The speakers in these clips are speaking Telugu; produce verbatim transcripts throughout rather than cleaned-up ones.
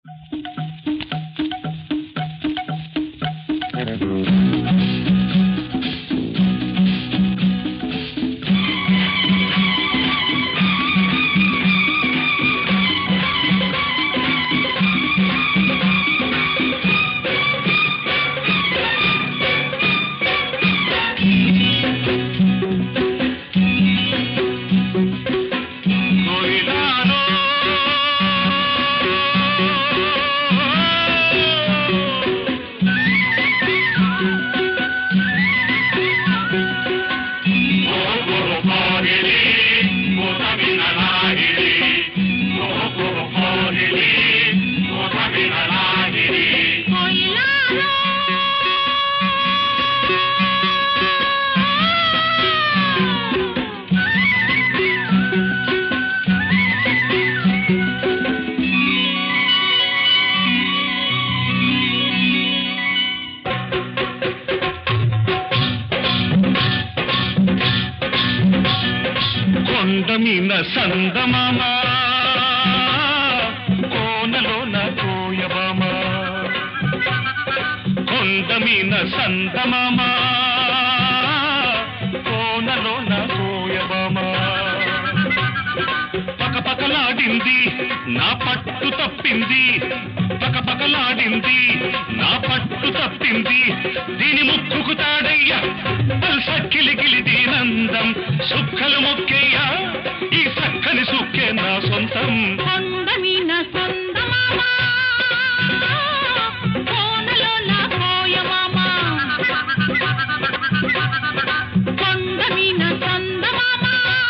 కొండమీన సందమామ కోనలోన కోయబామ కొండమీన సందమామ కోనలోన కోయబామ పకపకలాడింది నా పట్టు తప్పింది పకపకలాడింది నా పట్టు తప్పింది దీని ముక్కుకు తాడయ్యా పల్సక్కిలి గిలి దీనందం సుక్కలు మొక్కేయ్యా ఈ సక్కని సుక్కే నా సొంతం కొండమీన సందమామ కోనలోన కోయమామ కొండమీన సందమామ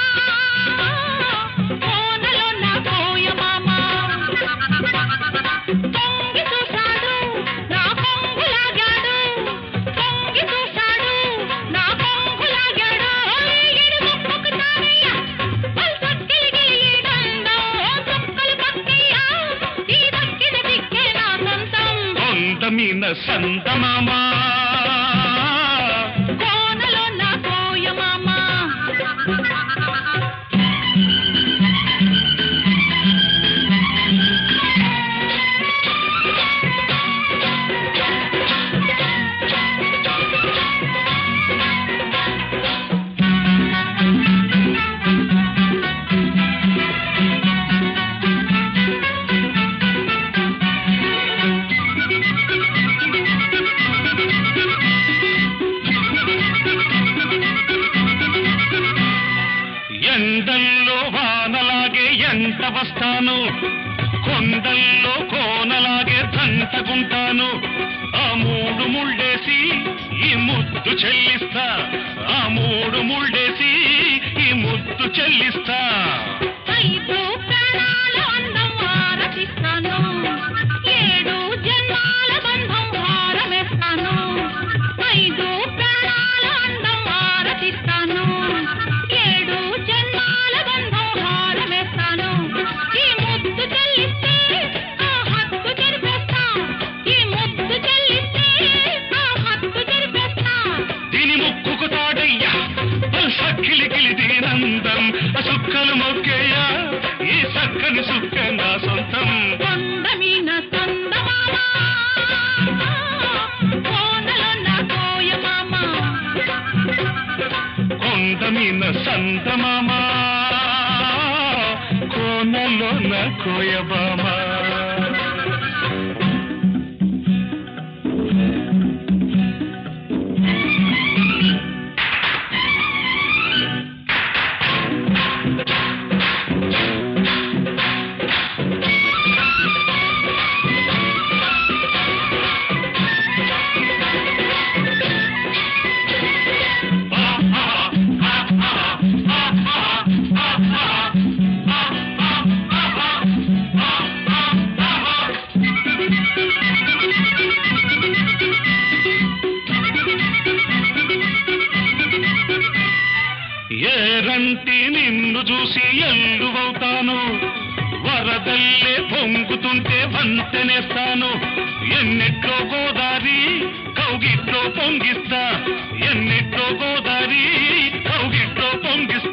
కోనలోన కోయమామ తొంగి చూశాడు నా కొంగులాగాడు తొంగి చూశాడు నా కొంగులాగాడు ఈడు ముక్కుకు తారయ్యా పల్సక్కిలి గిలి దండం చుక్కలు పక్కయ్యా ఈ దక్కిన దిక్కే నా సొంతం కొండమీన సందమామ కోనలోన కోయమామ ఎండల్లో వానలాగే ఎంట వస్తాను కొండల్లో కోనలాగే దంటగుంటాను ఆ మూడు ముళ్ళేసి ఈ ముద్దు చెల్లిస్తా ఆ మూడు ముళ్ళేసి ఈ ముద్దు చెల్లిస్తా ఐదు ప్రాణాల అందం ఆరతిస్తాను ఏడు జన్మాల బంధం హారమేస్తాను ఐదు ప్రాణాల అందం ఆరతిస్తాను ఏడు జన్మాల బంధం హారమేస్తాను ఈ ముద్దు చెల్లిస్తే ఆ హక్కు జరిపేస్తా ఈ ముద్దు చెల్లిస్తే ఆ హక్కు జరిపేస్తా దీని ముక్కుకు తాడయ్యా సక్కిలి గిలి దీనందం సుక్కలు మొక్కేయ్యా ఈ సక్కని సుక్క నా సొంతం కొండమీన సందమామ కోనలోన కోయమామ కొండమీన సందమామ కోనలోన కోయబామ ఏరంటి నిన్ను చూసి ఎల్లువవుతాను వరదల్లే పొంగుతుంటే వంతెనేస్తాను ఎన్నిట్లో గోదారి కౌగిట్లో పొంగిస్తా ఎన్నిట్లో గోదారి కౌగిట్లో పొంగిస్తా